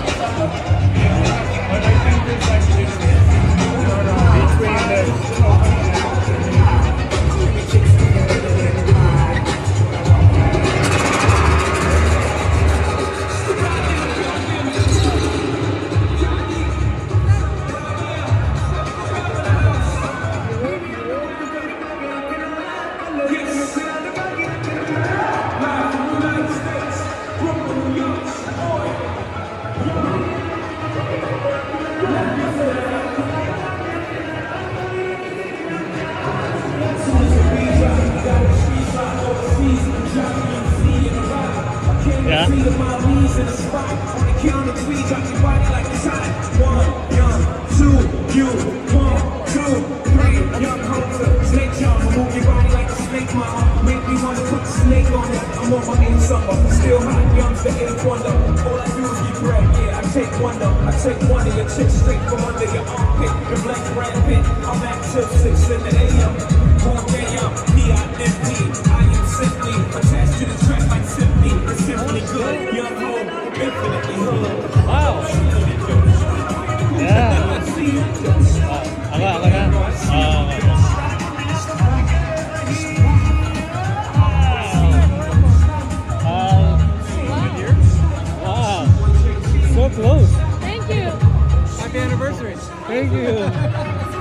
Yeah. I'm on my 8th summer, still hot, young, the 8th wonder. All I do is get bread, yeah, I take one of your chicks straight from under your armpit. The black rampant, I'm at till 6 in the AM. All day up, P-I-M-P, I am simply attached to the track like simply. It's simply good, young home, infinitely hood. Wow. Yeah. So close. Thank you. Happy anniversary. Thank you.